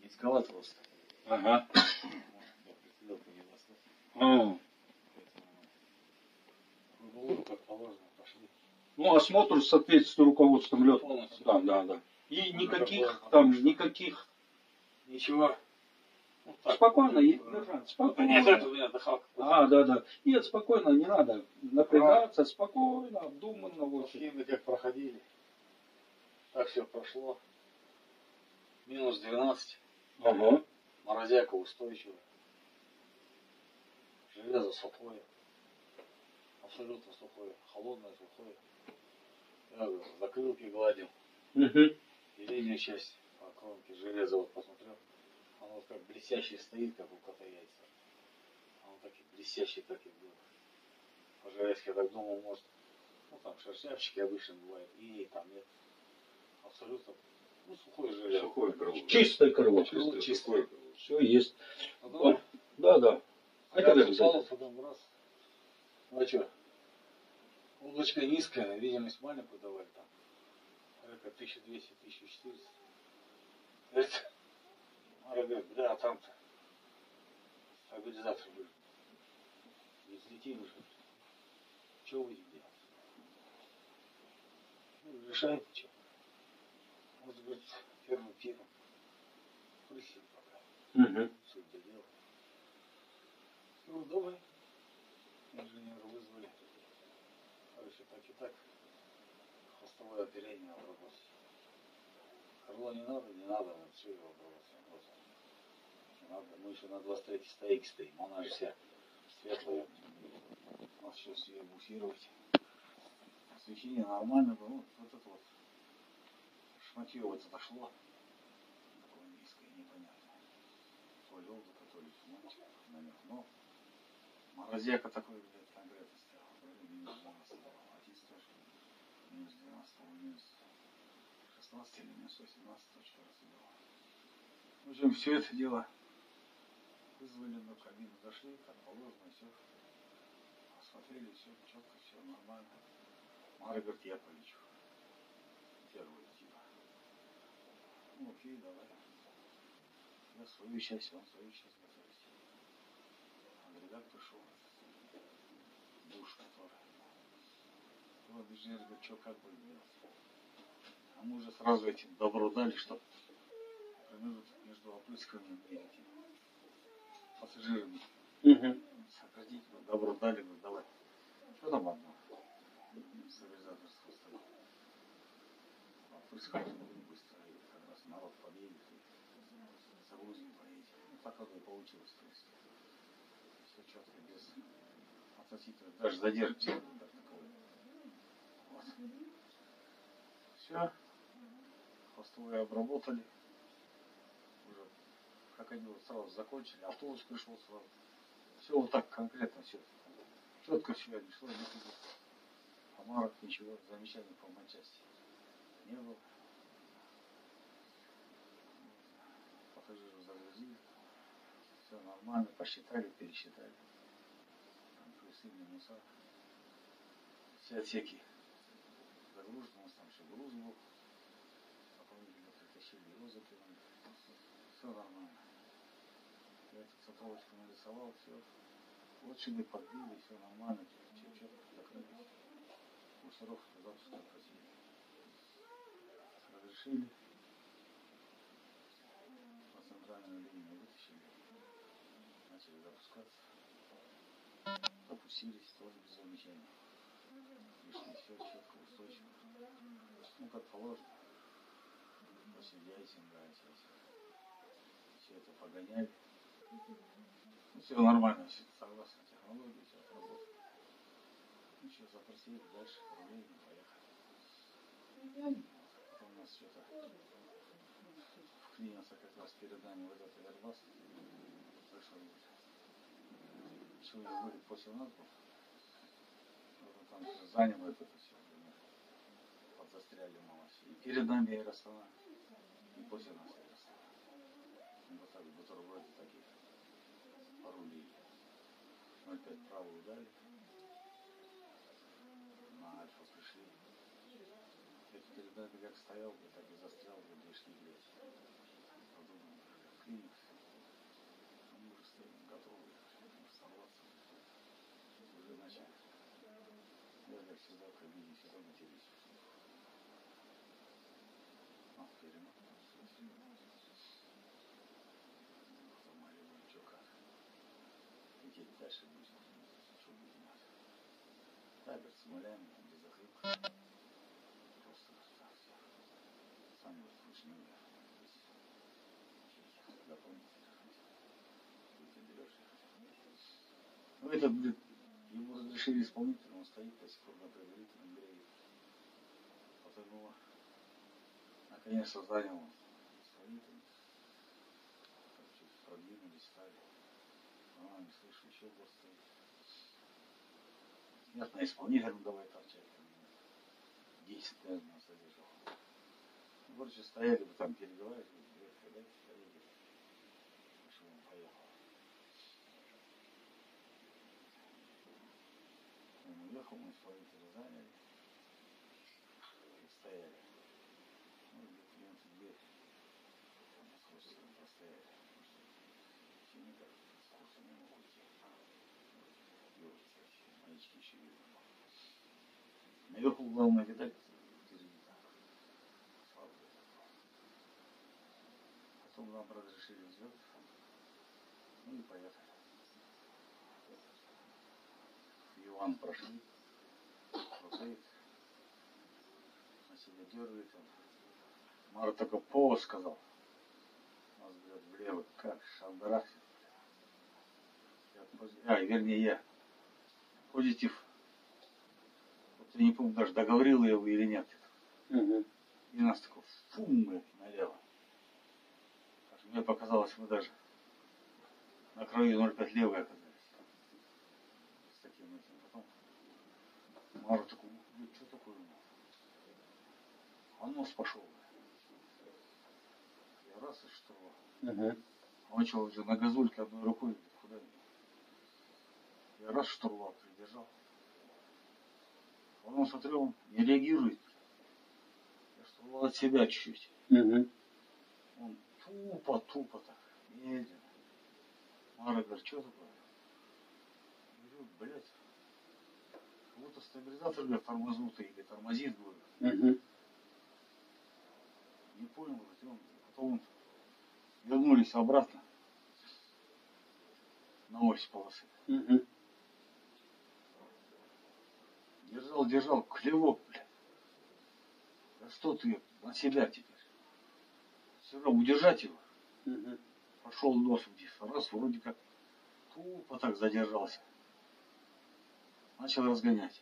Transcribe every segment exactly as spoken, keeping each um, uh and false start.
Низковато просто. Ага. Я присмотрел по небоскребу. А. Поэтому как положено пошли. Ну, осмотр в соответствии с руководством лёд. Полностью. Да, да, да. И Ну, никаких такое, там, что- никаких. Ничего. Вот так. Спокойно, и- Э, держать, спокойно. Нет, это у меня дыхалка. А, да, да. Нет, спокойно, не надо напрягаться, спокойно, обдуманно. Вот. Схемы как проходили. Так все прошло. Минус двенадцать. Ага. Морозяка устойчивая. Железо сухое. Абсолютно сухое. Холодное, сухое. Я говорю, закрылки гладил. Угу. Переднюю часть по кромке железа вот посмотрел. Оно вот как блестящий стоит, как у кота яйца. Оно так и блестящий, так и было. По-железски я так думал, может, ну там шершавчики обычно бывают. И там нет. Абсолютно, ну, сухое железо. Сухое крыло. Чистое крыло. Крыло чистое. Сухое крыло. Все есть. Потом, Вот. Да, да. А как это упал, потом раз. Ну а что? Облачко низкое, видимость маленькую давали там. Это тысяча двести — тысяча четыреста. Говорит, Мара говорит, бля, а там-то стабилизатор выжил. Не взлетим уже. Что будем делать? Ну, решаем, что. Вот, говорит, первым пиром. Прысим пока. Угу. Суть до дела. Ну, давай. Инженера вызвали. Короче, так и так. Хвостовое оперение надо работать. Крыло не надо, не надо, вот все его обработать. Вот. Надо. Мы еще на двадцать третьей стойке стоим. Она же вся светлая. У нас сейчас ее буфировать. Освещение нормально было. Вот, вот это вот. Шматье вот отошло. Такое низкое, непонятное. То ли олдока, то ли шматье. Но морозяка такой, блядь, конкретно стоял. Минус двенадцать. Отец тоже. Минус двенадцать, минус шестнадцать или минус восемнадцать, точно раз было. В общем, все это дело вызвали на кабину, дошли, как положено, все. Осмотрели, все четко, все нормально. Мара говорит, я полечу. Первый типа. Ну окей, давай. Я свою часть, он свою часть готовить. Агрегат пришел. Душ, который. Вот инженер говорит, что как будем делать? А мы уже сразу этим добро дали, что промежуток между опрыскиванием и этим пассажирами. Угу. Сократить, добро дали, ну давай. Что там одно? Стабилизатор с хвостом. Опрыскиваем быстро, и как раз народ подъедет, и загрузим поедет. Ну так оно и получилось. То есть все четко, без относительно, даже задержки как таковой. Вот. Все. Хвостовые обработали. Уже как они вот сразу закончили, автобус пришел сразу. Все вот так конкретно, все. Четко все, не шло, никуда. Помарок, ничего, замечаний по матчасти не было. Пассажиров загрузили. Все нормально, посчитали, пересчитали. Там плюсы, минуса. Все отсеки загружены, у нас там еще груз был. Дополнительно притащили его, закинули. Все нормально. Я эту центровочку нарисовал, все. Вот шины подбили, все нормально, все четко закрылись. Мусоров запуска просили. Разрешили. По центральной линии вытащили. Начали запускаться. Запустились тоже без замечаний. Пришли все четко, устойчиво. Ну как положено. После диайсинга, все это погоняли. Ну, все нормально, все согласно технологии, все работает. Ну что, запросили дальше, управление, поехали. Потом у нас что-то вклинился как раз перед нами вот этот Airbus. Слышал, сегодня будет после нас был. Вот там занял вот это все. Подзастряли мало все. И перед нами Аэростана, и после нас Аэростана. Вот так, бутерброды такие порулили. Мы опять право ударили. На Альфа пришли. Это перед нами как стоял, так и застрял, и дошли, блядь. Подумал, клинит. А мы уже стоим готовы сорваться. Уже начали. Я как всегда в кабине всегда матерюсь. А, перемотал. Что как? Лететь дальше будет. Что будет надо. Так, говорит, смоляем, без закрытых. Просто так все. Сами вот вручную. Дополнительно. Ты берешь. Ну этот, блин, ему разрешили исполнитель, он стоит до сих пор на предварительном береге. Потом его наконец-то занял исполнитель. Так чуть продвинулись, стали. А, не слышу, еще год стоит. Нет, на исполнителем давай торчать. Десять, наверное, он задержал. Короче, стояли бы там, переговаривали, когда коллеги. Что он поехал. Он уехал, мы исполнителя заняли. И стояли. Ну, где клиенты дверь. Там с хостелом простояли. Все никак с курса не могут уйти. Ёлки всякие, маячки еще видно. Наверху главное видать. Потом нам разрешили взлет. Ну и поехали. Иван прошли. Крутает. На себя дергает он. Мара только по сказал. Нас, блядь, влево. Как? Шандарах. А, вернее я. Позитив. Вот я не помню даже, договорил я его или нет. Угу. И нас такой фум, блядь, налево. Мне показалось, мы даже на краю ноль пять левой оказались. С таким этим. Потом Мара такой, ну что такое? А нос пошел. Я раз и что? Угу. Он начал уже на газульке одной рукой. Куда? Я раз штурвал придержал. Он смотрел, он не реагирует. Я штурвал от себя чуть-чуть. Угу. Он тупо, тупо так едет. Мара говорит, что такое? Я говорю, блядь, как будто стабилизатор, говорит, тормознутый или тормозит, говорю. Угу. Не понял, говорит, он, потом вернулись обратно на ось полосы. Угу. Держал, держал, клевок, блядь. Да что ты на себя теперь? Все равно удержать его. Угу. Пошел нос вниз. Раз, вроде как тупо так задержался. Начал разгонять.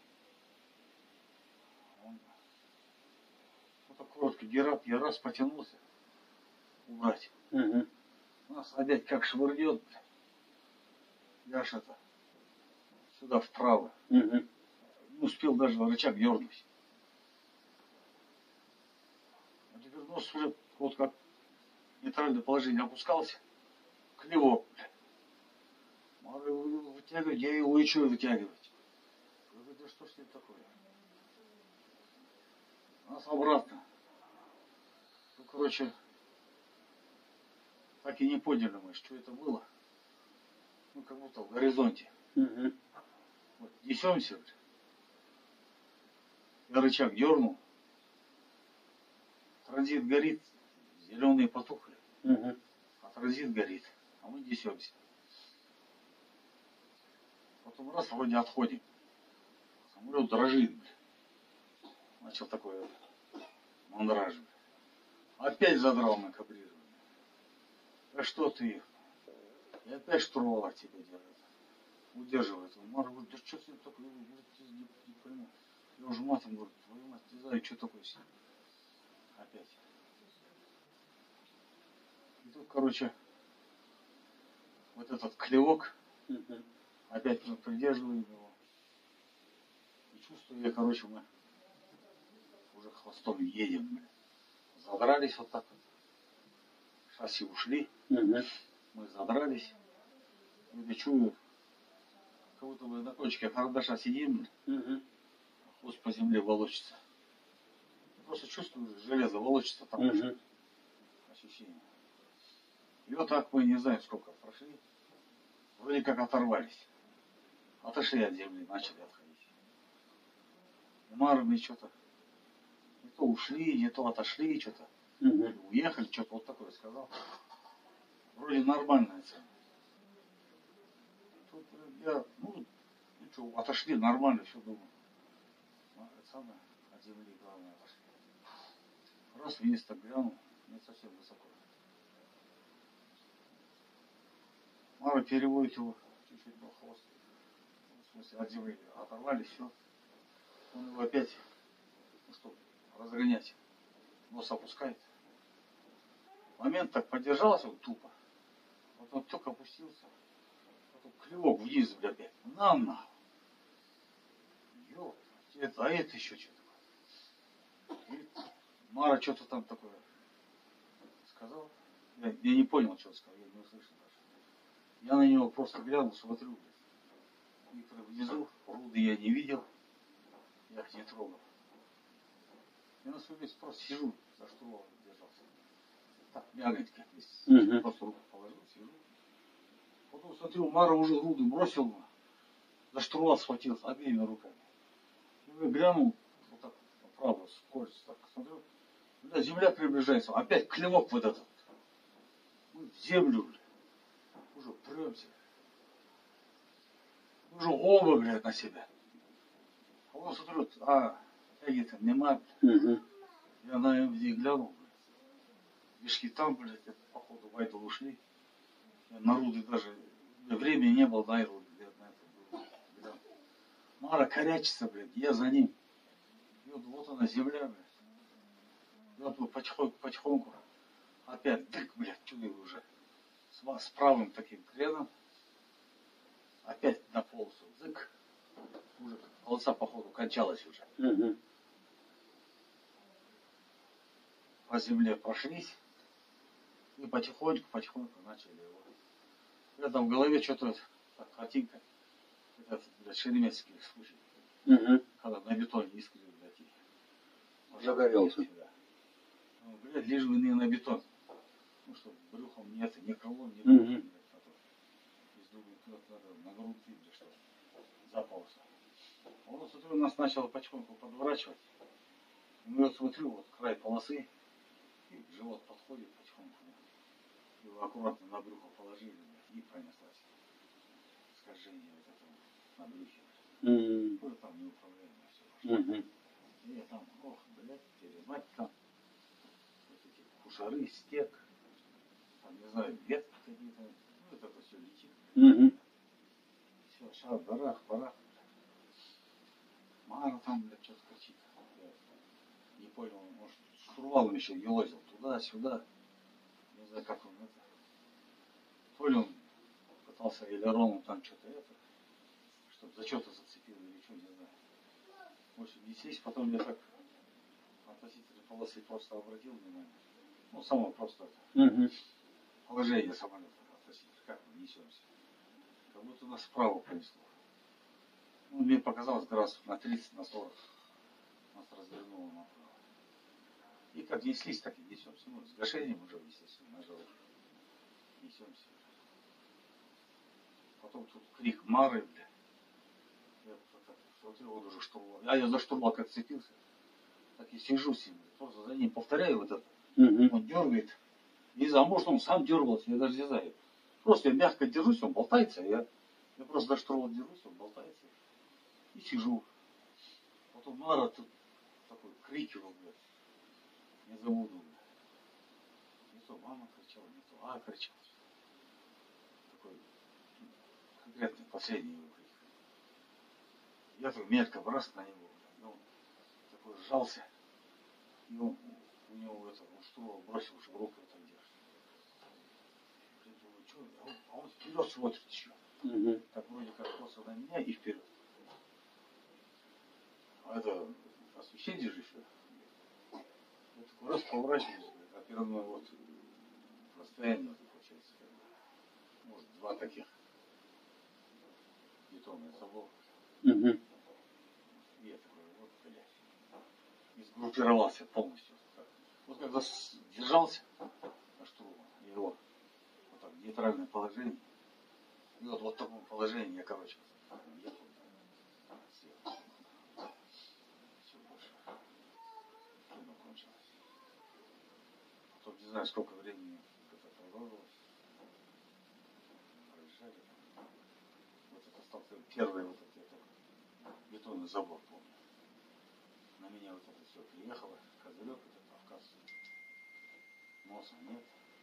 Он вот так короткий герат, я раз потянулся. Убрать. Угу. Нас опять как швырнет. Я ж это сюда вправо. Угу. Не успел даже рычаг дернуть. А теперь нос уже вот как нейтральное положение опускался. Клевок, блядь. Мара его вытягивать, я его и что вытягивать? Я говорю, да что с ним такое? Нас обратно. Ну, короче, так и не поняли мы, что это было. Ну, как будто в горизонте. Угу. Вот, несемся. Я рычаг дернул. Транзит горит, зеленые потухли. Угу. А транзит горит, а мы несемся. Потом раз, вроде отходим. Самолет дрожит. Начал такое мандраж. Опять задрал на кабрирование. А что ты? И опять штурвал от тебя держит. Удерживает. Мара говорит, да что с ним такое? Я не, не пойму. Я уже матом говорю, твою мать, не знаю, что такое с ним. Опять. И тут, короче, вот этот клевок, Угу. опять мы придерживаем его. И чувствую я, короче, мы уже хвостом едем. Блин. Задрались вот так вот. Шасси ушли. Угу. Мы задрались. И я чую, как будто бы на кончике карандаша сидим. Угу. Хвост по земле волочится. Я просто чувствую, железо волочится там. Угу. Ощущение. И вот так мы не знаем, сколько прошли. Вроде как оторвались. Отошли от земли, начали отходить. И марами что-то не то ушли, не то отошли, что-то. Угу. Уехали, что-то вот такое сказал. Вроде нормальная цена. Тут я, ну, ну что, отошли, нормально, все думаю. А, это самое, от земли, главное, отошли. Раз вниз так глянул, не совсем высоко. Мара переводит его чуть-чуть на хвост. В смысле, от земли оторвали, все. Он его опять, ну что, разгонять. Нос опускает. Момент так поддержался вот тупо. Вот он только опустился. Потом клевок вниз, бля, опять. На нахуй. Ёп. Это, а это еще что такое? И Мара что-то там такое сказал. Я, я не понял, что он сказал. Я не услышал даже. Я на него просто глянул, смотрю. И внизу руды я не видел. Я их не трогал. Я на свой месте просто сижу, за штурвалом держался. Так, мягонько. Угу. Просто руку положил, сижу. Потом смотрю, Мара уже руды бросил, за штурвал схватился обеими руками. И я глянул, вот так, правда, скользь, так смотрю. Бля, земля приближается, опять клевок вот этот. Мы в землю, бля. Уже премся. Уже оба, блядь, на себя. А он смотрю, а, тяги-то нема, блядь. Угу. Я на эм дэ глянул, блядь. Вишки там, блядь, это, походу, в Айдол ушли. Я на руды даже, бля, времени не было на Айдол, блядь, на это было. Мара корячится, блядь, я за ним. И вот, вот она, земля, блядь. И вот мы потихоньку, потихоньку. Опять дык, блядь, чудо уже. С, с правым таким креном. Опять на полосу. Дык. Уже полоса, походу, кончалась уже. Угу. По земле прошлись. И потихоньку, потихоньку начали его. Я там в голове что-то так хотинка. Это, блядь, шереметский случай. Угу. Когда на бетоне искрили, блядь, и Загорелся. Да. Ну, блядь, лишь бы не на бетон. Ну что, брюхом нет, ни крылом, ни Мгм. брюхом, блядь, а то из думаю, туда надо на грунт или что, запался. Вот, смотрю, нас начало потихоньку подворачивать. Ну, я смотрю, вот край полосы, и живот подходит потихоньку. Его аккуратно на брюхо положили, блядь, и пронеслась. Скольжение вот этого на брюхе. Угу. Тоже там неуправляемое все. Угу. И я там, ох, блядь, перемать там. Вот эти кушары, стек. Там, не знаю, ветки какие-то. Ну, это все летит. Угу. Все, шар, барах, барах. Мара там, блядь, что-то кричит. Я не понял, может, штурвалом еще елозил туда-сюда. Не знаю, как он это. То ли он пытался элероном там что-то это, чтобы за что-то зацепил или что, не знаю. В общем, не сесть, потом я так относительно полосы просто обратил внимание. Ну, само просто это. Угу. Положение самолета относительно, как мы несемся. Как будто нас вправо понесло. Ну, мне показалось градусов на тридцать, на сорок. Нас развернуло направо. И как неслись, так и несемся. Ну, с гашением уже, естественно, нажал. Несемся. Потом тут крик Мары, бля. Я так смотрел, он уже штурвал. А я за штурвал как цепился. Так и сижу себе. Просто за ним повторяю вот это. Угу. Он дергает. Не знаю, может он сам дергался, я даже не знаю. Просто я мягко держусь, он болтается, а я, я просто за штурвал держусь, он болтается. И сижу. Потом Мара тут такой крик его, блядь. Не забуду, блядь. Не то мама кричала, не то а кричал. Такой конкретный последний его крик. Я тут метко брос на него, блядь. Ну, такой сжался. И он, у него это, он штурвал бросил, чтобы руку вот так держит. Я думаю, что, а он, а он вперед смотрит еще. Угу. Так вроде как просто на меня и вперед. А это освещение же еще. Я такой раз поворачиваюсь, а передо мной вот расстояние, получается, как бы, может, два таких бетонных забора. Угу. И я такой, вот, блядь. И сгруппировался полностью. Так. Вот когда держался на штурвал, я его нейтральное положение. И вот, вот в таком положении я, короче, ехал. Сел. Все больше. Кино кончилось. Потом не знаю, сколько времени это продолжилось. Проезжали. Вот это остался первый вот этот бетонный забор, помню. На меня вот это все приехало. Козырек, это Кавказ. Носа нет.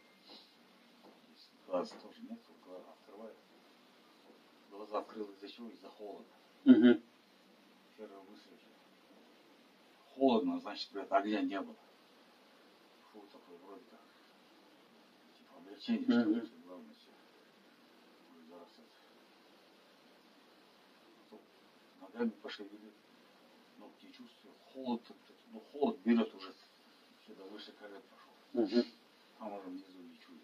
Глаз тоже нет. Глаза открывает. Глаза открыл из-за чего? Из-за холода. Угу. Первая мысль. Холодно, значит, блядь, огня не было. Фу, такой вроде как. Типа облегчение, что ли, что главное все. Уже зараз это. Потом ногами пошевелил. Ногти чувствую. Холод, ну холод берет уже. Сюда выше колен пошел. Угу. А может внизу не чую.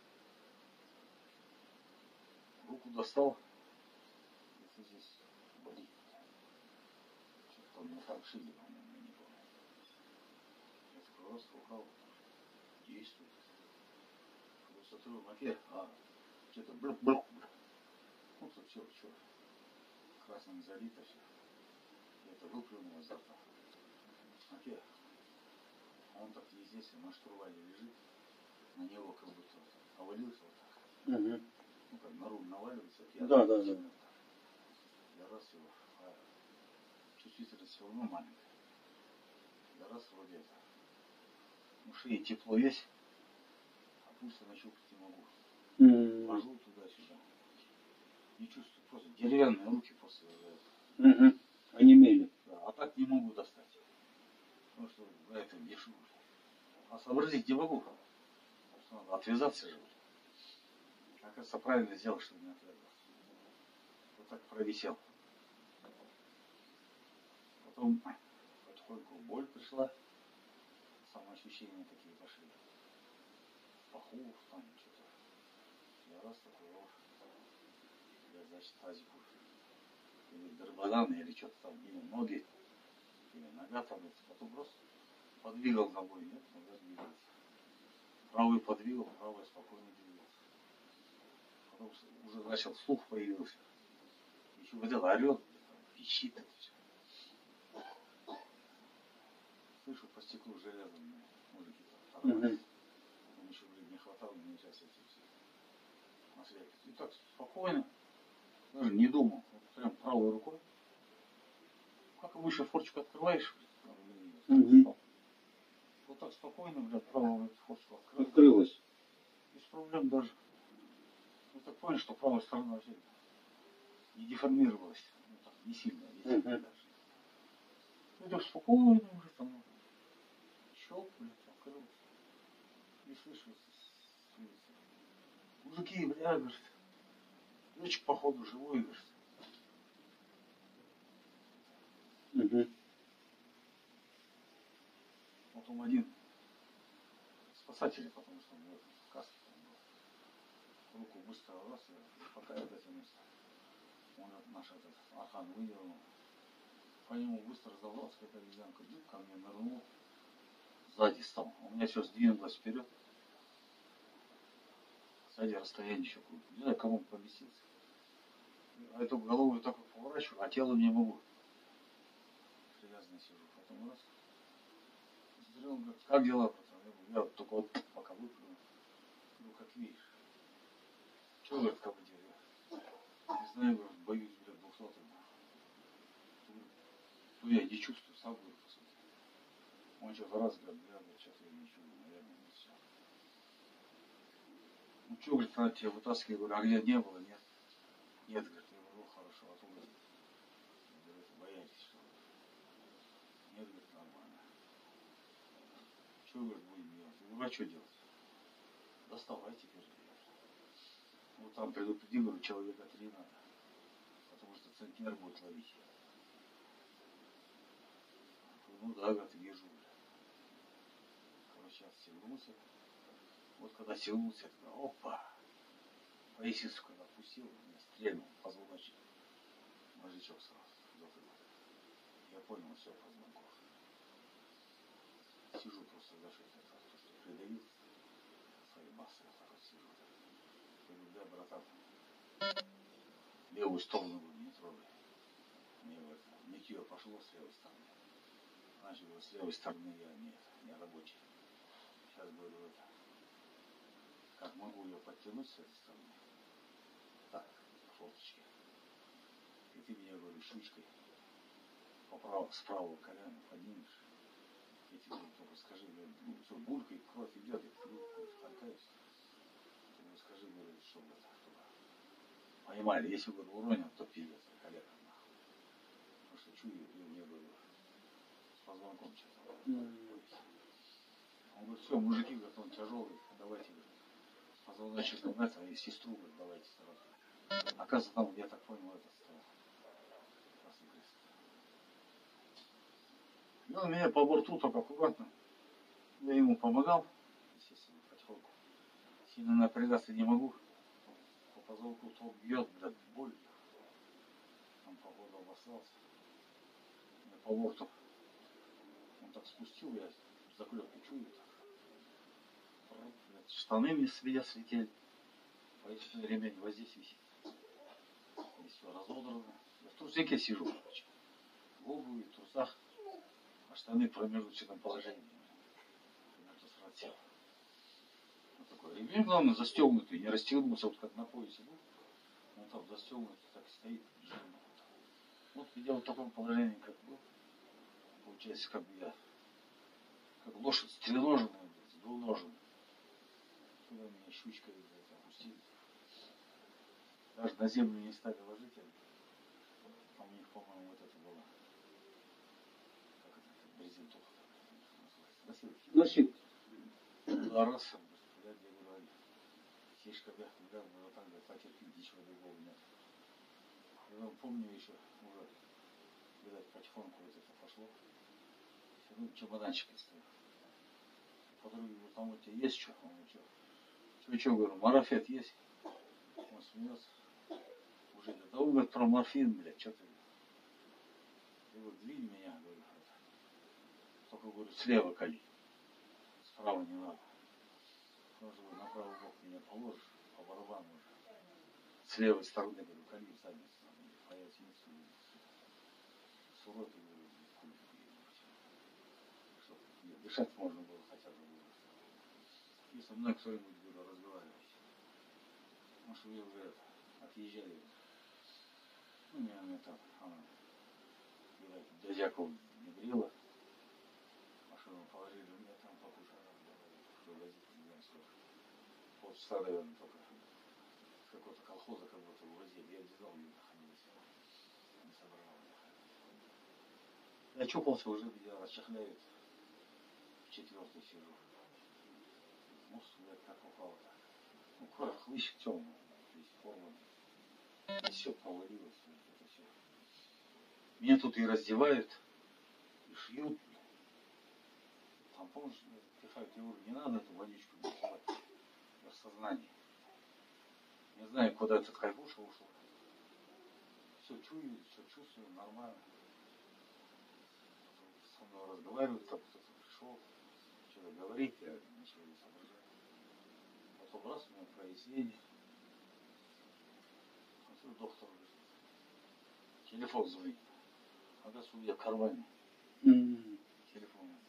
Руку достал. Это здесь болит. Что-то там нафаршили, по-моему, я не помню. Я такой раз рукав. Действует. Я смотрю на фе, а что-то блюк-блюк. Ну тут все, что. Красным залито все. Я это выплюнул изо рта. На фе. А он так и здесь, на штурвале лежит. На него как будто повалился вот так. Угу. Ну как на руль наваливается. Я Да, да, да. Я раз его, а чувствительность все равно маленькая. Я раз вроде это. Ну шее тепло есть, а пульса нащупать не могу. Угу. Ложу туда-сюда. Не чувствую, просто деревянные руки после этого. Угу. Онемели. Да, а так не могу достать. Потому что на этом вешу. А сообразить не могу. Что надо отвязаться же. Оказывается, правильно сделал, что не отвязался. Вот так провисел. Потом потихоньку боль пришла. Самоощущения такие пошли. В паху, там что-то. Я раз такой, о, я, значит, тазику. Или дербананы, или что-то там, или ноги, или нога там. Потом просто подвигал ногой, нет, нога двигается. Правый подвигал, правый спокойно двигался. Потом уже начал слух появился. Еще вот это орет, пищит это все. Слышу по стеклу железом, мужики там. Угу. Мне еще, блин, не хватало, мне сейчас эти все наследки. И так спокойно, даже не думал, вот прям правой рукой. Как обычно форчику открываешь, Угу. вот так спокойно, блядь, правую форчику открыл. Открылась. Без проблем даже. Я так понял, что правая сторона вообще не деформировалась. Ну, так, не сильно, не сильно Мгм. даже. Идешь спокойно уже там. Щелк, блядь, открылся. Не слышу с улицы. Мужики, бля, говорит. Летчик, походу, живой, говорит. Угу. Потом один спасатель, потому что он в каске там был. Руку быстро раз, и пока я дотянулся. Он наш этот Архан выдернул. По нему быстро разобрался, какая обезьянка. Дюк ко мне нырнул. Сзади стал. У меня все сдвинулось вперед. Сзади расстояние еще крупное. Не знаю, кому он поместился. А эту голову я так вот поворачиваю, а тело не могу. Привязанно сижу. Потом раз. Смотрел, он говорит, как дела, братан? Я говорю, я вот только вот пока выплюнул. Ну, как видишь. Че, говорит, командир? Я не знаю, говорит, боюсь, блядь, двухсотый. Ну, я не чувствую, сам говорю, по сути. Он что-то раз, говорит, бля, говорит, что-то я не чувствую, наверное, не все. Ну, что, говорит, надо тебя вытаскивать, говорю, огня не было, нет? Нет, говорит, я говорю, хорошо, а то, говорит, говорит, боялись, что ли? Нет, говорит, нормально. Что, говорит, будем делать? Я говорю, а что делать? Доставай теперь, говорит. Вот там предупреди, говорю, человека три надо. Потому что центнер будет ловить. Ну да, говорит, вижу. Короче, отстегнулся. Вот когда стегнулся, я такой, опа. Поясницу когда опустил, меня стрельнул позвоночник. Мозжечок сразу затылок. Я понял, все, позвонков. Сижу просто за что-то, то, что придавил своей массой, я так вот сижу. Я говорю, да, братан, левую сторону говорю, не трогай. Мне в это, нытье пошло с левой стороны. Значит, говорю, с левой стороны я не, не рабочий. Сейчас говорю, это, как могу ее подтянуть с этой стороны? Так, к форточке. И ты меня, говорю, щучкой поправ, с правого колена поднимешь. Я тебе только скажи, говорю, ну, что, булькой кровь идет, я толкаюсь. Ты мне скажи, говорю, чтобы это, чтобы понимали, если, говорю, уронил, то пиздец, колено нахуй. Потому что чую, и мне, говорю, с позвонком что-то. Он говорит, все, мужики, говорит, он тяжелый, давайте, говорит, позвоночным это, и сестру, говорит, давайте сразу. Оказывается, там, я так понял, это стоял. И он меня по борту так аккуратно. Я ему помогал, естественно, потихоньку. Сильно напрягаться не могу. По позвонку ток бьет, блядь, боль. Он, походу, обоссался. Я по борту. Он так спустил, я заклепку чую. Так. Блядь, штаны мне с меня слетели. Поясной ремень вот здесь висит. И все разодрано. Я в трусике сижу. В обуви, в трусах. А штаны в промежуточном положении. Это сразу сел. Вот такой ремень, главное, застегнутый, не расстегнулся, вот как на поясе был. Он там застегнутый, так стоит. Вот я вот в таком положении, как был. Получается, как бы я, как лошадь стреноженная, с двуноженной. Туда меня щучкой опустили. Даже на землю не стали ложить. А у них, по-моему, вот это было. Как это, брезентовка. Носилки. Два раза, блядь, я говорю, фишка, блядь, блядь, было так, блядь, потерпеть, ничего другого нет. И я помню еще, уже, блядь, потихоньку вот это пошло. Ну, чемоданчик стоял. Подруги говорю, там у тебя есть что? Он говорит, что? Что, что, говорю, марафет есть? Он смеется. Уже говорит, да он говорит про морфин, блядь, что ты? Я говорю, двинь меня, говорю, только, говорю, слева кали. Справа не надо. Тоже, говорю, на правый бок меня положишь, по барабану уже. С левой стороны, говорю, кали в задницу. Поясницу. С уроки, говорю, кулик, чтобы дышать можно было хотя бы. И со мной кто-нибудь, говорю, разговаривать. Потому что вы уже это, отъезжали. Ну, меня она там, она, до Дякова не брила. Машину положили, у меня там покушали, вывозить не знаю сколько. Полчаса, наверное, только с какого-то колхоза как будто увозили. Я одевал, не находился. Не собрал. Я чупался, уже меня расчехляют. В четвертый сижу. Нос, блядь, как упал так. Ну, кровь, хлыщ темный. Здесь порванный. И все провалилось. Это все. Меня тут и раздевают, и шьют. Там, помнишь, пихают, я говорю, не надо эту водичку напивать. Я в сознании. Не знаю, куда этот кайфуша ушел. Все чую, все чувствую, нормально. Со мной разговаривают, там кто-то пришел, что-то говорит, я ничего не соображаю. Потом раз у меня прояснение. Смотрю, доктор лежит. Телефон звонит. А раз у меня в кармане. Mm. Телефон это.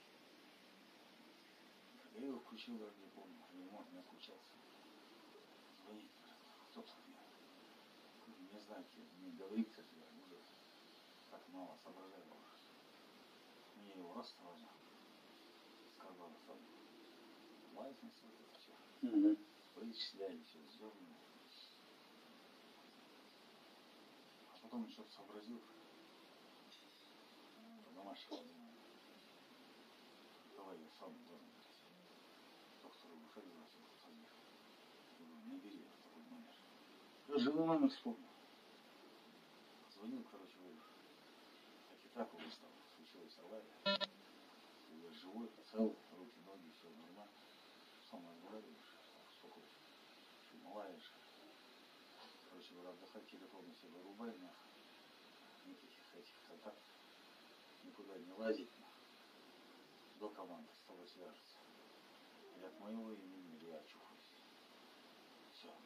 Я его включил, я не помню. Не мог, не отключался. Звонит, кто-то мне. Не знаю, не говорит, как я уже так мало соображаю. Мне его раз сразу сказал, что лайсенс, вот это все. Mm-hmm. Вычисляли, все сделано. А потом еще сообразил, домашнего дела. Давай я сам должен быть. Доктору выходил, я все посадил. Не бери такой номер. Я живой номер вспомнил. Звонил, короче, так и так он стал. Случилась авария. Я живой, целый, руки, ноги, все нормально. Сам разговариваешь, успокоишь. Лаешь. Короче, говорю, отдыхать, телефон на себя вырубай, нахуй. Никаких этих контактов. Никуда не лазить, нахуй. До команды с тобой свяжется. Или от моего имени, или я очухаюсь. все равно.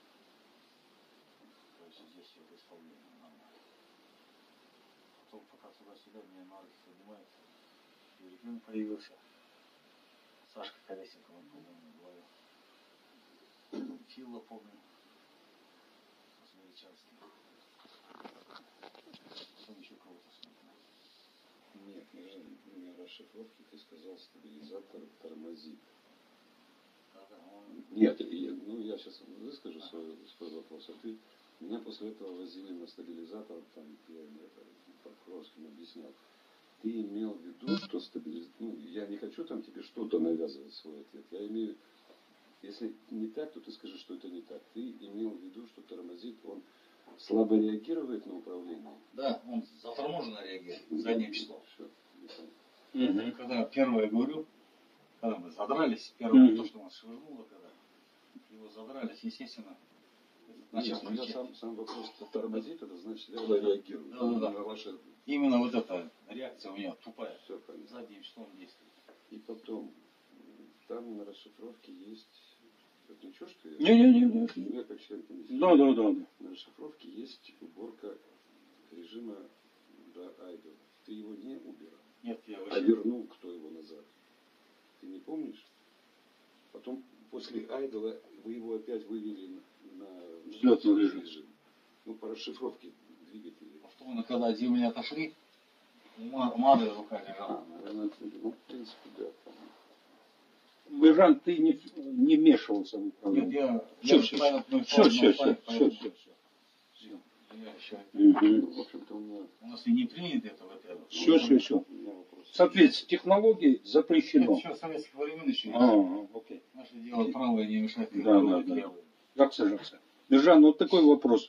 То есть здесь ее выставление нормально. Потом пока туда-сюда мне ноги поднимаются. И ребенок появился. Сашка Колесникова, по-моему, говорил. Фила, помню. С Величанским. Потом еще кого-то смотрел. Нет, на, на расшифровке ты сказал стабилизатор тормозит. Да-да, он... Нет, я, ну я сейчас выскажу ага. свой, свой вопрос, а ты меня после этого возили на стабилизатор, там я это по-русски объяснял. Ты имел в виду, что стабилизатор, ну я не хочу там тебе что-то навязывать свой ответ, я имею, если не так, то ты скажи, что это не так. Ты имел в виду, что тормозит, он слабо реагирует на управление? Да, он заторможенно реагирует, задним числом. Все. Угу. Когда первое говорю, когда мы задрались, первое угу. то, что нас швырнуло, когда его задрались, естественно, начал Нет, я сам, сам вопрос тормозит, это значит вяло реагирует. Да, да, да. На ваши... Именно вот эта реакция у меня тупая. Все понятно. Задним числом действует. И потом, там на расшифровке есть... Это ничего, что я... Не-не-не. Я как член комиссии. Да, да, да. На расшифровке есть уборка режима до айдл. Ты его не убирал. Нет, я А вернул кто его назад. Ты не помнишь? Потом после айдла вы его опять вывели на, на взлетный режим. режим. Ну, по расшифровке двигателей. Автоматы, когда от земли отошли, Мары рука лежала. А, наверное, ну, в принципе, да. Миржан, ты не, не вмешивался в управление? Нет, я... Все, я все, все, все, все, все, все, все, все. Я еще... Ну, в общем-то, у меня... У нас и не принято это, во-первых. Все, все, все. Соответственно, технологии запрещено. Это еще советских времен еще есть. А, окей. Наше дело правое не мешает. Да, да, да. Жақсы, жақсы. Миржан, вот такой вопрос.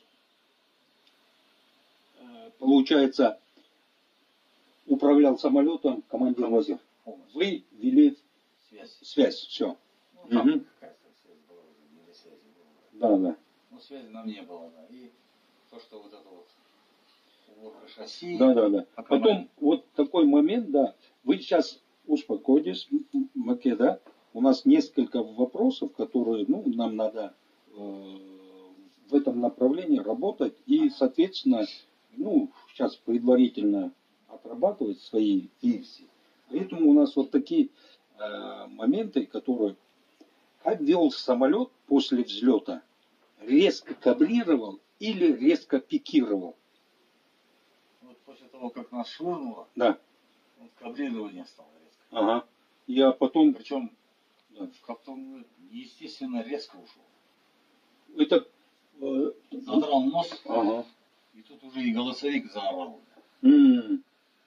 Получается, управлял самолетом командир Вазир. Вы вели связь. Связь, все. Ну, там Угу. какая-то связь была уже, не для связи была. Да, да. Но связи нам не было, да. И то, что вот это вот уборка шасси. Да, да, да. Пока Потом мы... вот такой момент, да. Вы сейчас успокойтесь, Маке, да. У нас несколько вопросов, которые, ну, нам надо э, в этом направлении работать и, соответственно, ну, сейчас предварительно отрабатывать свои версии. Поэтому у нас вот такие э, моменты, которые... Как вел самолет после взлета? Резко каблировал или резко пикировал? Вот после того, как нас швырнуло, Да. вот каблирование стало резко. Ага. Я потом... Причем, Да. потом, естественно, резко ушел. Это... Э, Задрал нос, ага. и тут уже и голосовик заорал. М.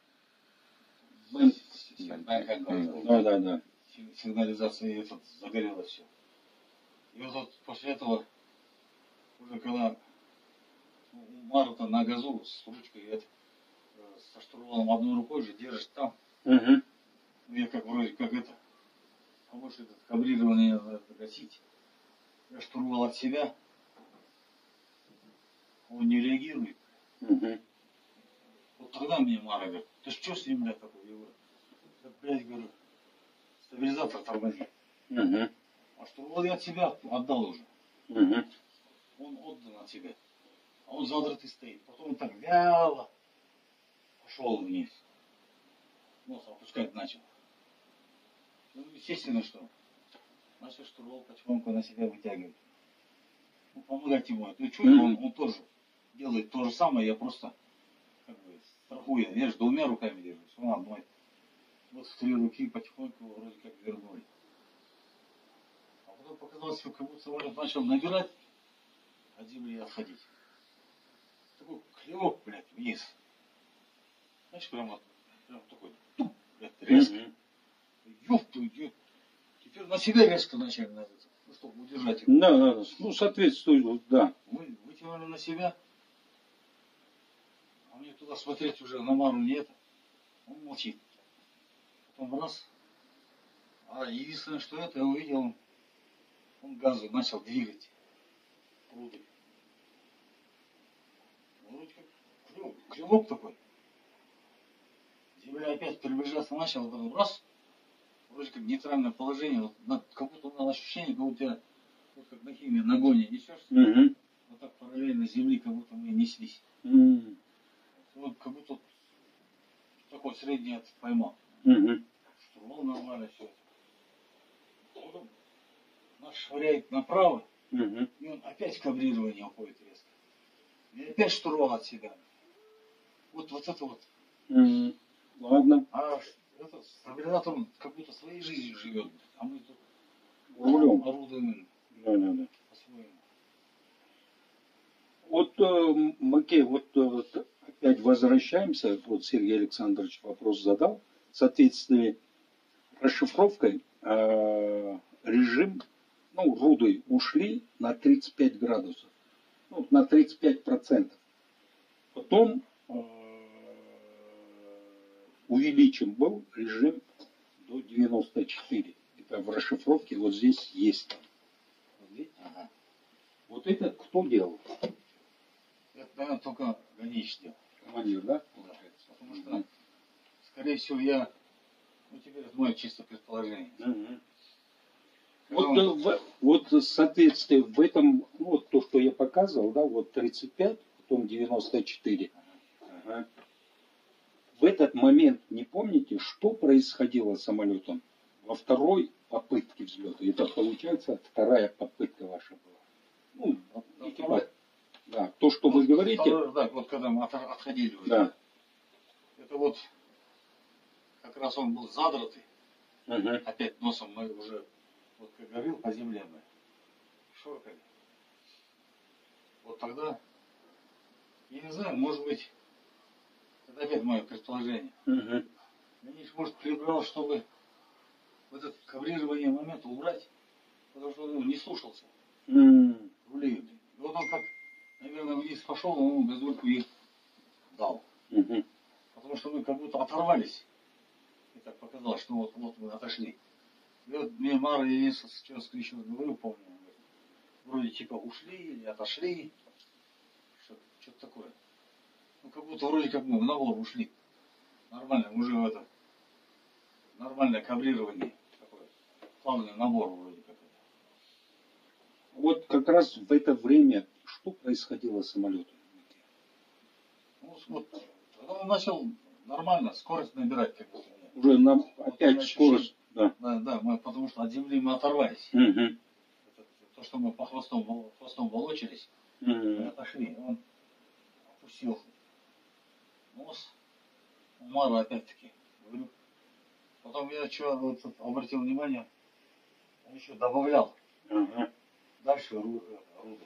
Да, да, да. Сигнализация этот загорелось все. И вот, вот после этого, уже когда Марта на газу с ручкой, это, со штурвалом одной рукой же держишь там. Угу. Я как вроде как это, побольше это каблирование надо гасить. Я штурвал от себя, он не реагирует. Угу. Вот тогда мне Мара говорит, ты что с ним, блядь, такой? Я говорю, да, блядь, говорю, стабилизатор тормозит. Угу. А штурвал я от себя отдал уже. Угу. Он отдан от себя. А он задротый стоит. Потом он так вяло пошел вниз. Нос опускать начал. Ну, естественно, что начал штурвал потихоньку на себя вытягивать. Ну, помогать ему. Ну, что, он, он тоже делает то же самое, я просто как бы страхую. Я же двумя руками держу. Он одной. Вот в три руки потихоньку вроде как вернули. А потом показалось, что как будто самолет начал набирать, от земли отходить. Такой клевок, блядь, вниз. Знаешь, прямо, прямо такой, туп, блядь, резко. Ёб твою, ёб. Теперь на себя резко начали надо, ну, чтобы удержать его. Да, да, ну, соответствует, да. Мы вытянули на себя, а мне туда смотреть уже на Мару нет. Он молчит. Потом раз. А единственное, что это я увидел, он газу начал двигать. Круто. Вроде как клев, клевок такой. Земля опять приближаться начала, потом раз. Вроде как нейтральное положение. Вот, на, как будто у нас ощущение, как будто я Вот как на химии на гоне несешься, Мгм. вот так параллельно земли, как будто мы неслись. М. Вот как будто такой средний этот поймал. Мгм. Штурвал нормально все. Потом нас швыряет направо, Мгм. и он опять в кабрирование уходит резко. И опять штурвал от себя. Вот, вот это вот. М. Ладно. А этот стабилизатор он как будто своей жизнью живет. А мы тут Рулем. орудуем Да, да, да. по-своему. Вот, э, Макей, вот э, т- опять возвращаемся. Вот Сергей Александрович вопрос задал. В соответствии с расшифровкой э, режим, ну, руды ушли на тридцать пять градусов. Ну, на тридцать пять процентов. Потом э, увеличен был режим до девяноста четыре. Это в расшифровке вот здесь есть. Вот видите? Ага. Вот это кто делал? Это, наверное, только Ганич делал. Командир, да? Да. Потому что, скорее всего, я... Ну, теперь это мое чисто предположение. Мгм. Когда Вот, он- э, в, вот соответствие в этом, ну, вот то, что я показывал, да, вот тридцать пять, потом девяносто четыре. Ага. В этот момент не помните, что происходило с самолетом во второй попытке взлета? Это получается вторая попытка ваша была. Ну, Вот, экипаж. второй- Да, то, что вы говорите. второй, да, вот когда мы от- отходили уже. Да. Это вот как раз он был задратый. Мгм. Опять носом мы уже, вот как говорил, по земле мы шоркали. Вот тогда, я не знаю, может быть, это опять мое предположение. Мгм. Ганич, может, прибрал, чтобы вот это каврирование момента убрать, потому что он ну, не слушался М. рулей. И вот он как, наверное, вниз пошел, он ему газульку и дал. Мгм. Потому что мы как будто оторвались. И так показалось, что вот, вот мы отошли. И вот мне Мара, я несколько раз еще говорю, помню, он говорит, вроде типа ушли или отошли. Что- Что-то такое. Ну, как будто вроде как мы в набор ушли. Нормально, уже в это, нормальное каврирование такое. Плавный набор вроде как это. Вот как раз в это время что происходило с самолетом? Ну, вот, когда он начал нормально скорость набирать, как будто. Уже нам Вот опять у меня скорость. Да. Да, да, мы, потому что от земли мы оторвались. Мгм. Это, то, что мы по хвостом, вол- хвостом волочились, Мгм. мы отошли. Он опустил нос. У Мара опять-таки. Говорю. Потом я что вот тут обратил внимание, он еще добавлял Ага. дальше ру- э, руды.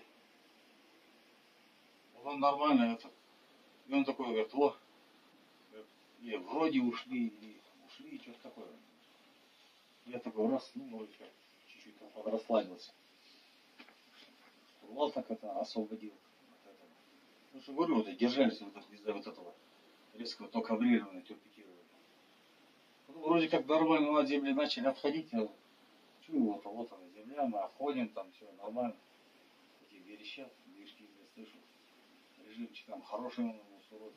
Вот он нормально это. И он такой говорит, о, говорит, и вроде ушли, и ушли, и что-то такое. Я такой раз, ну, вроде как, чуть-чуть там подрасслабился. Штурвал так это освободил от этого. Ну, что говорю, вот, и держались вот так из-за вот этого резкого то каврирования, то пикирования. Потом вроде как нормально от земли начали отходить, я чую, вот, вот она земля, мы отходим, там все нормально. Эти верещат, движки, я слышу. Режимчик там хороший, он суровый.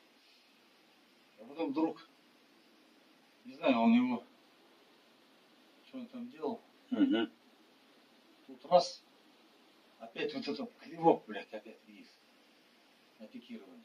А потом вдруг, не знаю, он его, что он там делал, Мгм. тут раз, опять вот этот клевок, блядь, опять вниз, на пикирование.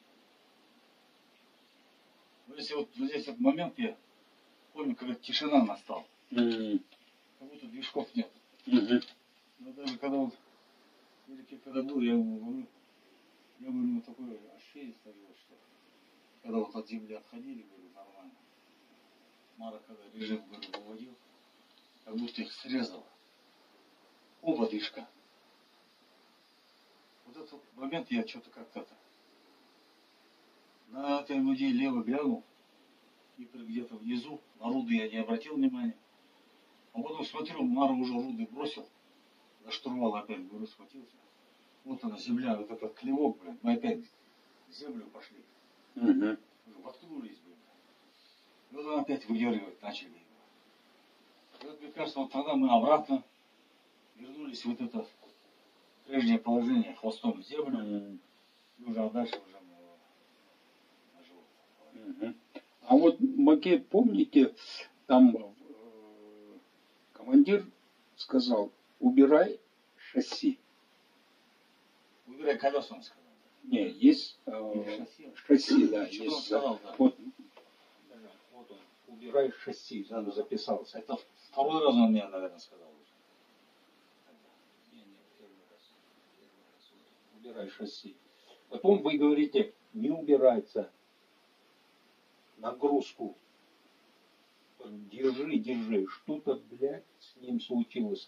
Вот если вот, вот здесь вот момент, я помню, когда тишина настала, М. как будто движков нет. Мгм. Но даже когда вот, или когда был, я ему говорю, я говорю, ну такое ощущение сложилось, что когда вот от земли отходили, говорю, нормально. Мара, когда режим, говорю, выводил, как будто их срезало. Оба движка. Вот этот вот момент я что-то как-то на этой муде лево глянул, и где-то внизу, на руды я не обратил внимания. А потом смотрю, Мара уже руды бросил, за штурвал опять, говорю, схватился. Вот она, земля, вот этот клевок, блин, мы опять в землю пошли. Мгм. Воткнулись, блин. И вот он опять выдергивать начали его. И вот, мне кажется, вот тогда мы обратно вернулись в вот это прежнее положение, хвостом в землю, М. и уже а дальше уже мы его на живот. Мгм. А вот, Маке, помните, там э, командир сказал, убирай шасси. Выбирай колеса, он сказал. Не, есть э, Или шасси. шасси, да, Что-то он есть. сказал, да. Вот, вот он, убирай шасси, Да, да. записался. Это второй раз он мне, наверное, сказал уже. Не, не, первый раз. Первый раз. Вот, убирай шасси. Потом вы говорите, не убирается нагрузку. Держи, держи. Что-то, блядь, с ним случилось.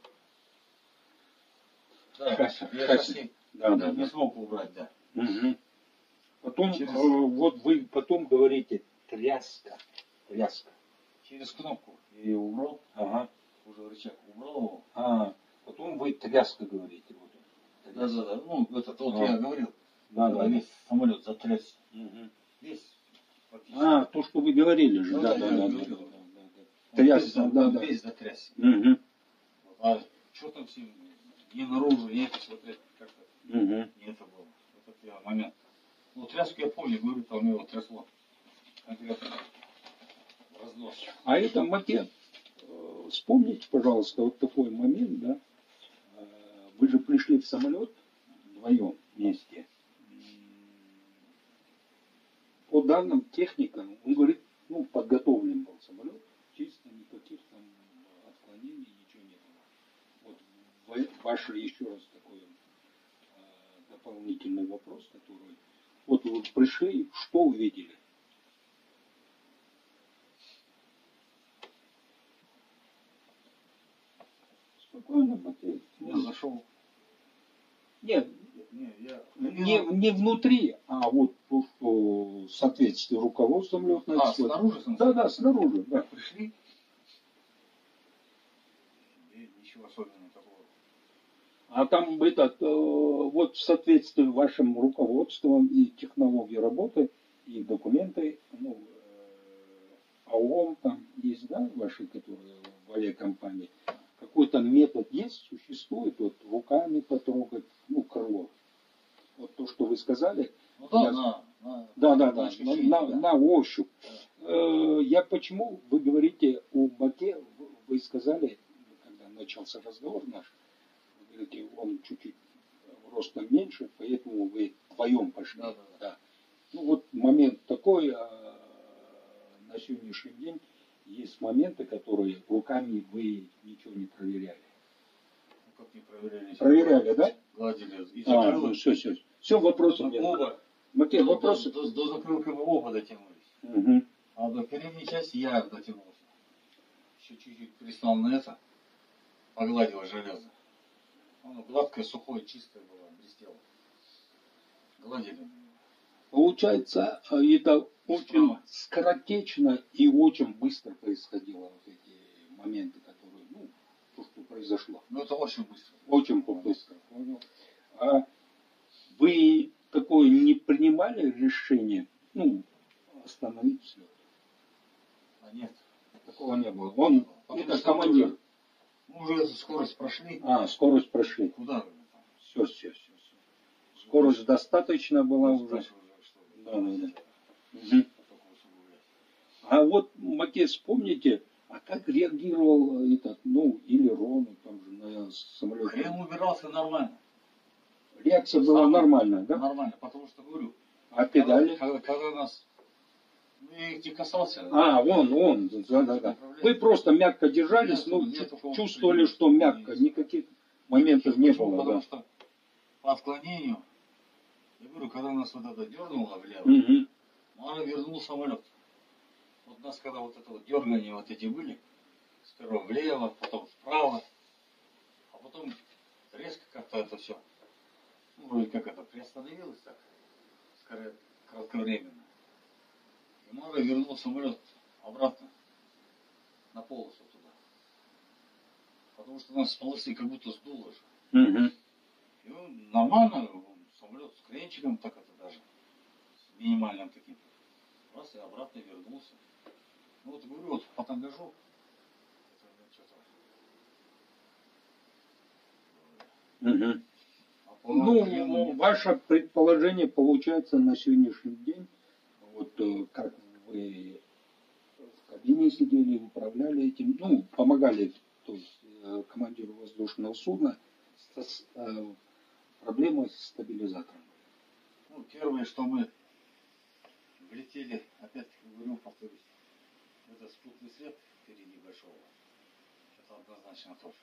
Да, Шасси, я шасси. шасси Да, да, не да. смог убрать, да. Угу. Потом, Через- э, вот вы потом говорите, тряска. Тряска. Через кнопку я ее убрал, Ага. уже рычаг убрал его. А, потом вы тряска говорите. Вот. Да, да, да. Ну, этот вот А. я говорил, Да, когда да. весь самолет затрясся. Мгм. Весь. Практически. А, то, что вы говорили же. Ну, Да, да, да, я да, да, говорил. да, да, да. Он Тряска, весь, за- да, он да. весь затрясся. Мгм. Вот. А что там с ним? Ни наружу, ни это смотреть как-то Мгм. не это было. Вот это я момент. Ну, тряску я помню, говорю, там его трясло. Конкретно. Разнос. А это макет. Э, Вспомните, пожалуйста, вот такой момент, да. Э, Вы же пришли в самолет вдвоем вместе. По данным техника, он говорит, ну, подготовлен был самолет, чисто никаких там отклонений, ничего не было. Вот вы- ваш еще раз такой э, дополнительный вопрос, который, вот вы пришли, что увидели? Спокойно, Матвей. Я зашел. Нет, Не, я... не, не внутри, а вот то, что в соответствии руководством летной А, эксплуатации. снаружи? в смысле? Да, да, снаружи, да. Как пришли? И ничего особенного такого. А там этот, э, вот в соответствии вашим руководством и технологией работы, и документы, ну, э, АОМ там есть, да, ваши, которые в авиакомпании, какой-то метод есть, существует, вот руками потрогать, ну, крыло. Вот то, что вы сказали. Ну да, Я- на, на, Да, да, да, ощущение, на, на- да. на ощупь. Э, Я почему, вы говорите о Маке, вы- вы сказали, когда начался разговор наш, вы говорите, он чуть-чуть ростом меньше, поэтому вы вдвоем пошли. Да, да, да. Ну вот момент такой, а, на сегодняшний день есть моменты, которые руками вы ничего не проверяли. Ну, как не проверяли. Проверяли, да? Гладили и А, закрылы. ну все, все. Все, вопросов нет. Оба. Матей, До- вопросы? До, до закрылки мы оба дотянулись. Мгм. А до передней части я дотянулся. Еще чуть-чуть перестал на это. Погладил железо. Оно гладкое, сухое, чистое было, блестело. Гладили. Получается, э, это очень Справа. скоротечно и очень быстро происходило вот эти моменты, которые, ну, то, что произошло. Ну это очень быстро. Очень быстро. Понял. А вы такое не принимали решение, ну, остановить слет? А нет. Такого не было. Он, Потому это что командир. Мы уже скорость прошли. А, скорость прошли. Куда вы там? Все, все, все. Скорость достаточно была Ну, уже. дальше уже, что Да, да, да. Мгм. Мгм. Только усугублять. А вот, Маке, вспомните, а как реагировал этот, ну, или Рон, там же на самолете? Хрен убирался нормально. Реакция была Сам- нормальная, да? Нормально, потому что говорю. А педали? Когда, когда нас... Ну, я их не касался. А, он, он, да, да, да. Вы просто мягко держались, Нет, ну, нет чу- такого чувствовали, впечатления. что мягко, никаких моментов не Почему? было, Потому да. что по отклонению, я говорю, когда нас вот это дернуло влево, Мгм. Мара вернул самолет. Вот у нас когда вот это вот дергания вот эти были, сперва влево, потом вправо, а потом резко как-то это все, ну, вроде как это приостановилось так, скорее кратковременно. И Мара вернул самолет обратно на полосу туда. Потому что нас с полосы как будто сдуло же. Мгм. И он нормально, он самолет с кренчиком, так это даже, с минимальным таким. Раз и обратно вернулся. Ну вот говорю, вот по тангажу, это что-то. Мгм. А по Ну, хрену нет. ваше предположение получается на сегодняшний день, вот э, как вы в кабине сидели, управляли этим, ну, помогали, то есть э, командиру воздушного судна, с- э, проблемы с стабилизатором? Ну, первое, что мы влетели, опять-таки говорю, повторюсь, это спутный след впереди большого. Это однозначно тоже.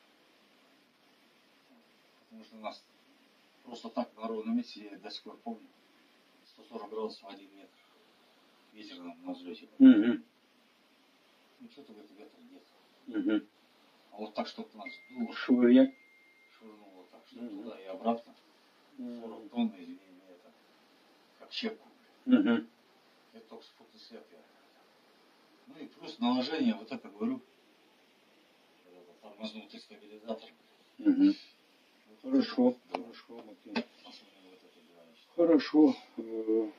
Потому что у нас просто так на ровном месте, я до сих пор помню, сто сорок градусов один метр. Ветер нам на взлете. Угу. Ну, что-то в этом ветре нет. Угу. А вот так, чтобы нас сдуло, Швырять. швырнуло так, что Мгм. туда и обратно. сорок тонн, извини меня, это как щепку. Угу. Это только спутный след. Я... Ну и плюс наложение, вот это говорю, вот это тормознутый стабилизатор. Угу. Вот Хорошо. это, Хорошо, Максим. особенно вот это дело. Хорошо. Э,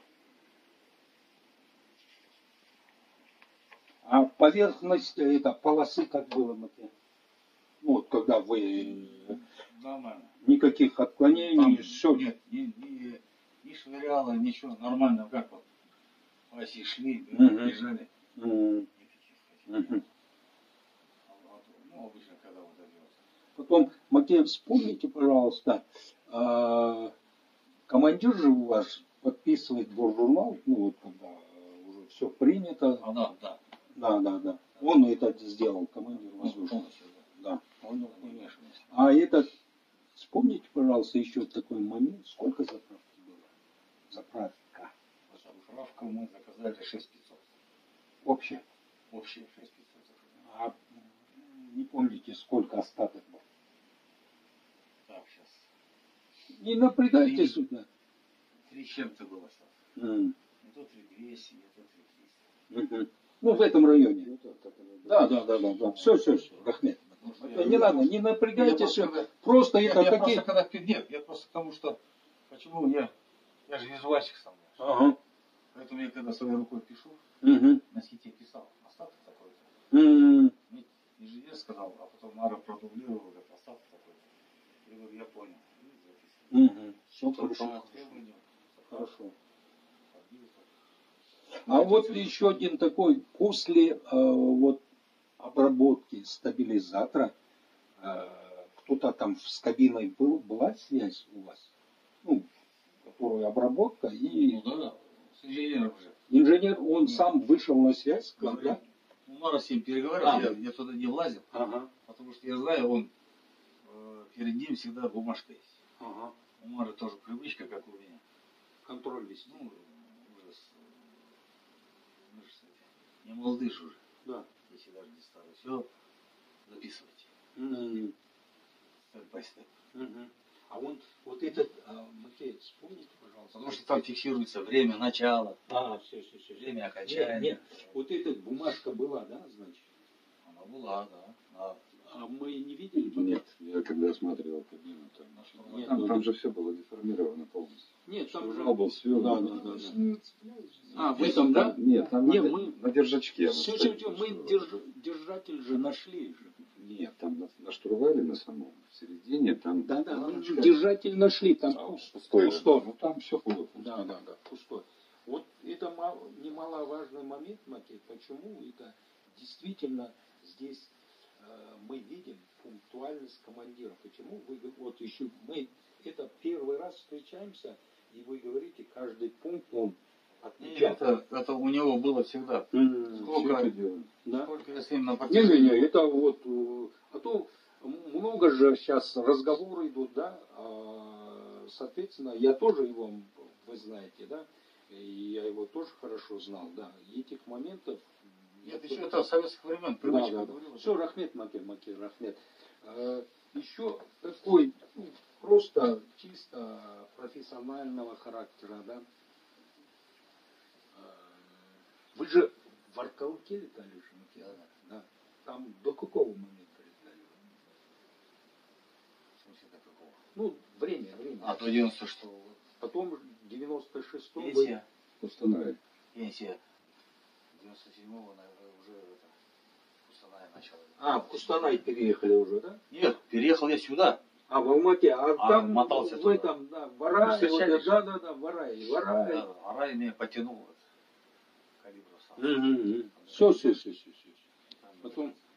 А поверхность, э, это полосы как было, Максим? Ну, вот когда вы э, Нормально. никаких отклонений, Там все. нет, ни, ни, ни швыряло, ничего, нормально, как вот по оси шли, Мгм. бежали. М, Никаких этих. мгм. А вот, ну, обычно, когда вот это вот. Потом, Макеев, вспомните, пожалуйста, а, командир же у вас подписывает журнал, ну вот когда уже все принято. А, да, да. Да, да, да. Он это сделал, командир Ну, воздушного. полностью, да. Да. Он, Не он- вмешивайся. А этот, вспомните, пожалуйста, еще такой момент, сколько заправки было? Заправка. Заправку мы заказали шесть тысяч пятьсот. Общая. Общие шесть тысяч пятьсот. А не помните, сколько остаток был? Так, сейчас. Не напрягайте Три. сюда. Три с чем-то было осталось. М, Не то три двести, не то три триста. мгм. Ну, в этом районе. Ну, так, так оно и Да, было. да, да, да, да. Все, все, все, Рахмет. Потому что Это я- не надо, не Я напрягайте просто все. когда- Просто Нет, это я такие. просто когда... Нет, я просто к тому, что... Почему я... Я же визуальщик сам. Ага. Поэтому я когда своей рукой пишу, Мгм. на сите писал. Остаток такой-то. М, Мне инженер сказал, а потом Мара продублировал, говорит, остаток такой-то. Я говорю, я понял. И записываю. мгм. Все По хорошо. требованию. Хорошо. Подбил, А вот еще один такой, после э, вот обработки стабилизатора, э, кто-то там с кабиной был, была связь у вас? Ну, которую обработка, и Ну да, с инженером уже. инженер, он сам вышел на связь, Ну, когда... Ну, Мара с ним переговаривал, А. я, я туда не влазил, Ага, потому что я знаю, он э, перед ним всегда бумажка есть. ага. У Мары тоже привычка, как у меня. Контроль вести. Ну, уже с, мы же, кстати, не молодые же уже, Да. если даже не старые. Все записывайте. М, Степ-бай-степ. мгм. А он, вот этот, а, Макей, вспомните, пожалуйста. Потому что там фиксируется время начала, А, все, все, все. время Нет, окончания. нет, вот эта бумажка была, да, значит? Она была, да. А, А мы не видели? Нет, я когда осматривал кабину, там, на что Нет, там, ну, там же все было деформировано полностью. Нет, там же... Журнал был свел. Да, да, да, да. А, в Нет, этом, да? Нет, там Не, на, мы- на держачке. оно Все, стоит, все, все, мы что- держ- держатель же нашли же. Нет, там на, на штурвале на самом, в середине, там... Да, да, мы рамочка. держатель нашли, там А, пус- пустой, да. пустой. Ну там все было. Да, да, да, пустой. Вот это мал- немаловажный момент, Макей, почему это действительно здесь э, мы видим пунктуальность командира. Почему вы г- вот еще мы это первый раз встречаемся, и вы говорите, каждый пункт он не, отмечал. это, это у него было всегда. М, Все Сколько, это делаем. да? сколько я с ним на Не, протяжении... не, не, это вот, э, а то много же сейчас разговоры идут, да, а, соответственно, я тоже его, вы знаете, да, и я его тоже хорошо знал, да, и этих моментов... Нет, еще это советских времен, привычка. Да, да, говорю, да. вот Все, Рахмет, Макер, Макер, Рахмет. Э, еще такой, ну, просто чисто профессионального характера, да. Э, Вы же в Аркалуке летали же, Макер, Да, да. да. Там до какого момента летали? в смысле, до какого? Ну, время, время. А то девяносто что? Потом девяносто шестом вы... Пенсия. Устанавливай. Пенсия. девяносто седьмого, наверное, уже это, Кустаная начала. А, в Кустанай переехали уже, да? Нет, переехал я сюда. А, в Алмате, а, А, там мотался в туда. этом, да, Варай, Ну, вот, встречались. да, да, да, Варай, Варай. Да, а рай меня потянул вот, калибру сам. Все, все, все, все, все. Там Потом